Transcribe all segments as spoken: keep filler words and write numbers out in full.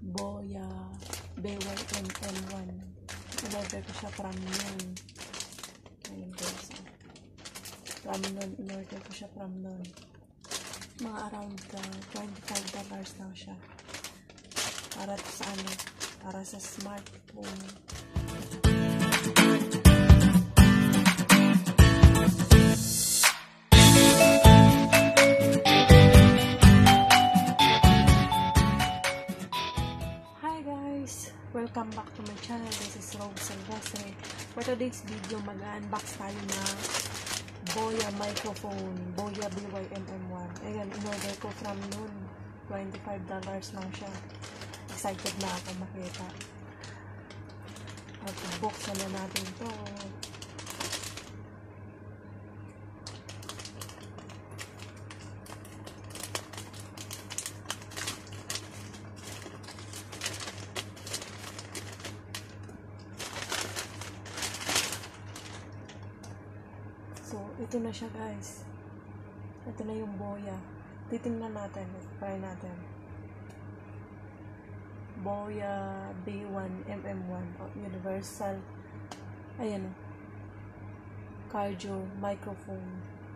Boya B Y M M one. In-order ko siya from noon. Ayun guys. From noon. In-order ko siya from noon. Mga around uh, twenty-five dollars lang siya. Para sa ano? Para sa smartphone. Welcome back to my channel. This is Rose Silvestre. For today's video, mag-unbox tayo ng Boya microphone. Boya B Y M M one. Ayan, in-order ko from noon. twenty-five dollars lang siya. Excited na ako makita. At buksan na natin to. So, ito na siya guys. Ito na yung Boya. Titingnan natin. Try natin. Boya B one M M one. Oh, universal. Ayan o. Cardio microphone.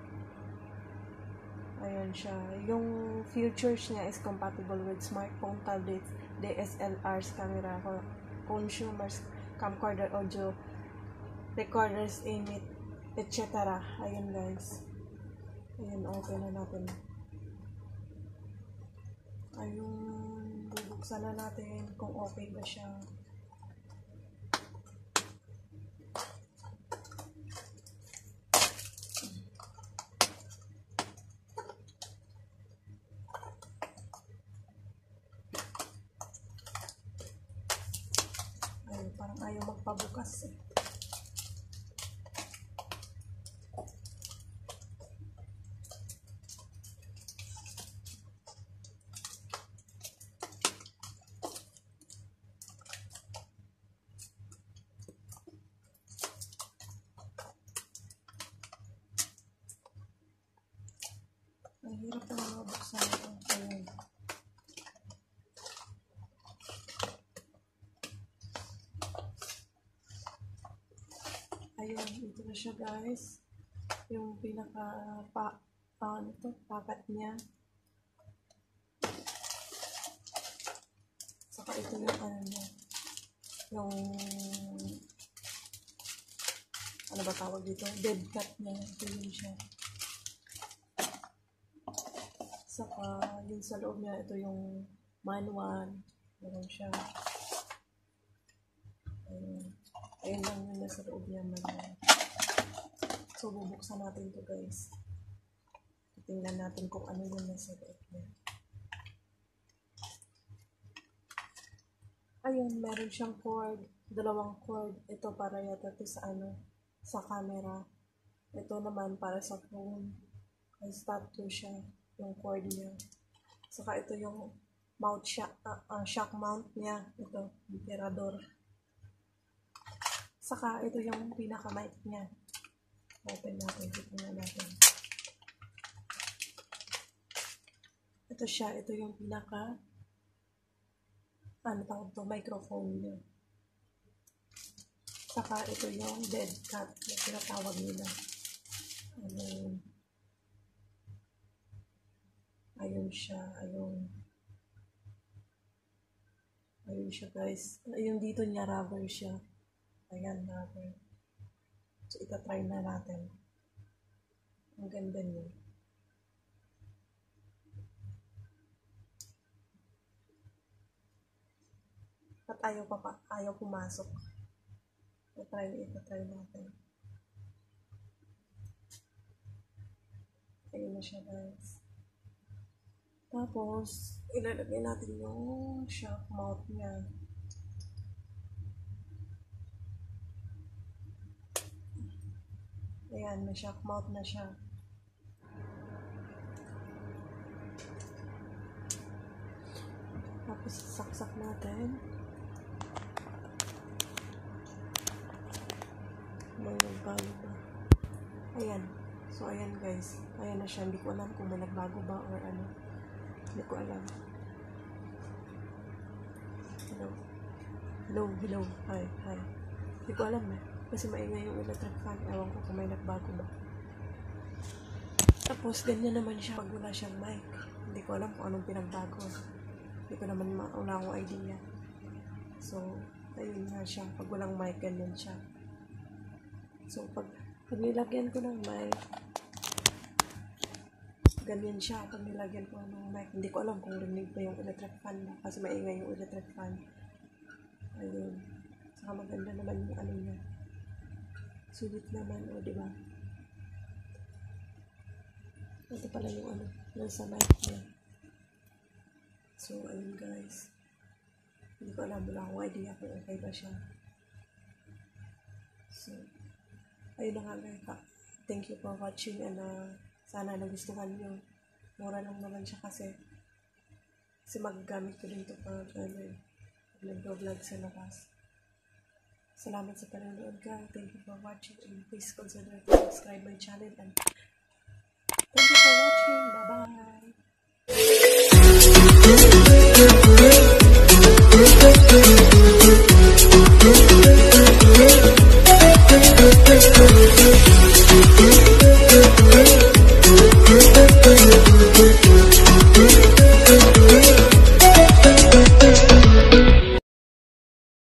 Ayan siya. Yung features niya is compatible with smartphone, tablets, D S L Rs, camera, consumers, camcorder, audio, recorders, image, et cetera. Ayun guys. Ayun, open na natin. Ayun, bubuksan na natin kung okay ba siya. Ayun, parang ayaw magpabukas eh. Ang hirap na mabuksan ito. Ayun. Ayun, ito na siya guys. Yung pinaka pa, pa ano to, pakat niya. Saka ito yung ano niya. Yung ano ba tawag dito? Dead cut niya. Ito yun siya. Saka, yun sa loob niya, ito yung manual. Meron siya. Ayun. Ayun lang yun nasa loob niya manual. So, bubuksan natin ito guys. Tingnan natin kung ano yung nasa loob niya. Ayun, meron siyang cord. Dalawang cord. Ito para yata ito sa ano, sa camera. Ito naman para sa phone. Ay, stop to siya. Yung cord niya. Saka ito yung mount shock, uh, uh, shock mount niya. Ito, tirador. Saka ito yung pinaka mic niya. Open natin, tignan natin. Ito siya, ito yung pinaka ano tawag to, microphone niya. Saka ito yung dead cat na tinatawag nila. Ano, ayun siya, ayun. Ayun siya guys. Ayun dito niya, rubber siya. Ayan, rubber. So, itatry na natin. Ang ganda niya. At ayaw pa pa, ayaw pumasok. Itatry, itatry natin. Ayun na siya guys. Tapos, ilalagay natin yung shock mount niya. Ayan, may shock mount na siya. Tapos, saksak natin. May nagbago ba? Ayan. So, ayan guys. Ayan na siya. Hindi ko alam kung may nagbago ba or ano. Hindi ko alam. hello. Hello, hello. Hi, hi. Hindi ko alam eh. Kasi maingay yung electric fan. Ewan ko kung may nagbago ba. Tapos, ganyan naman siya pag wala siyang mic. Hindi ko alam kung anong pinagbago. Hindi ko naman wala akong idea. So, ayun nga siya. Pag walang mic, ganyan siya. So, pag, pag nilagyan ko ng mic, ganyan siya. Pag nilagyan ko ng mic, hindi ko alam kung rinig pa yung electric fan ba. Kasi maingay yung electric fan. Ayun. Saka maganda naman yung ano niya. Sulit naman, o diba? Ito pala yung ano, nasa mic niya. So, ayun guys. Hindi ko alam, wala akong idea kung okay ba siya. So, ayun na nga guys. Thank you for watching and uh, sana nagustuhan nyo. Mura lang naman siya kasi. Kasi magagamit ko din ito pag ano eh. Nag-vlog sa labas. Salamat sa panonood guys. Thank you for watching and please consider to subscribe my channel and thank you for watching. Bye-bye.